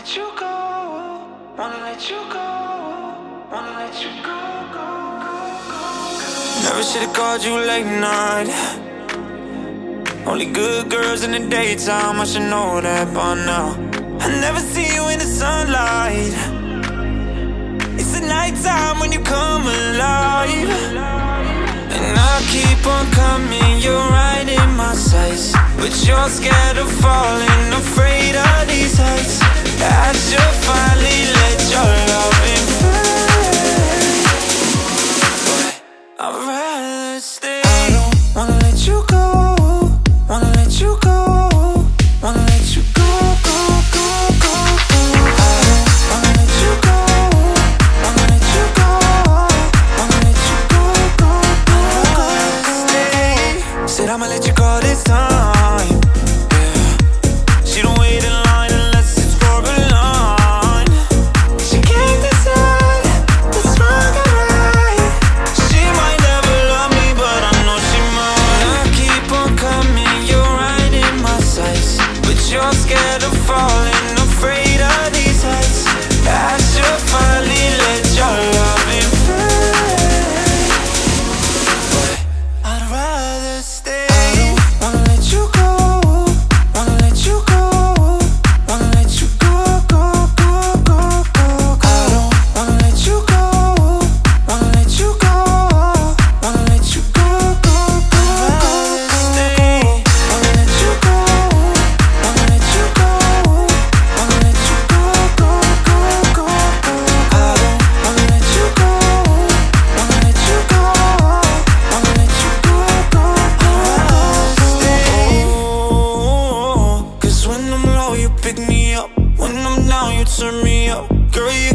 let you go, wanna let you go, wanna let you go, go, go, go, go. Never should've called you late night. Only good girls in the daytime, I should know that by now. I never see you in the sunlight. It's the nighttime when you come alive. And I keep on coming, you're right in my sights, but you're scared of falling, afraid of these heights. I should finally let your love in fade, but I'd rather stay. I don't wanna let you go, wanna let you go, wanna let you go, go, go, go, go. I don't wanna let you go, wanna let you go, wanna let you go, go, go, go, stay. Said I'ma let you go this time, yeah. She don't wait in line unless it's for a line. She can't decide what's wrong or right. She might never love me, but I know she might. I keep on coming, you're right in my sights, but you're scared of falling, afraid of these heights. I should finally let your love in fade, but I'd rather stay. I don't wanna let you go, wanna let you go, wanna let you go, go, go, go, go, go. I don't wanna let you go, wanna let you go, wanna let you go, go, go, go, stay. Wanna let you go, wanna let you go, wanna let you go, go, go, go, go. I don't wanna let you go, wanna let you go, wanna let you go, go, go, stay. 'Cause when I'm low, you pick me up. When I'm down, you turn me up. Girl, you